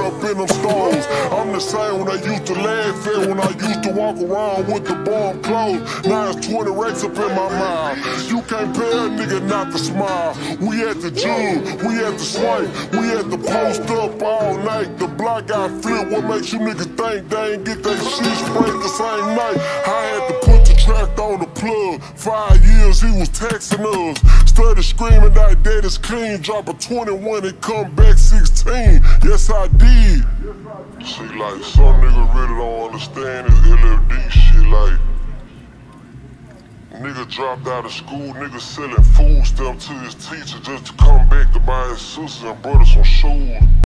up in them stores. I'm the same when I used to laugh at, when I used to walk around with the bomb clothes. Now it's 20 racks up in my mouth. You can't pay a nigga not to smile. We at the jug, we at the swipe, we at the post up all night. The block got flipped, what makes you niggas think they ain't get that shit sprayed the same night? I had to put the track on the plug. 5 years he was texting us. Started screaming that that is clean. Drop a 21 and come back 16. Yes, I did. See, like, some niggas really don't understand this LFD shit. Like, nigga dropped out of school, nigga selling food stuff to his teacher just to come back to buy his sisters and brothers some shoes.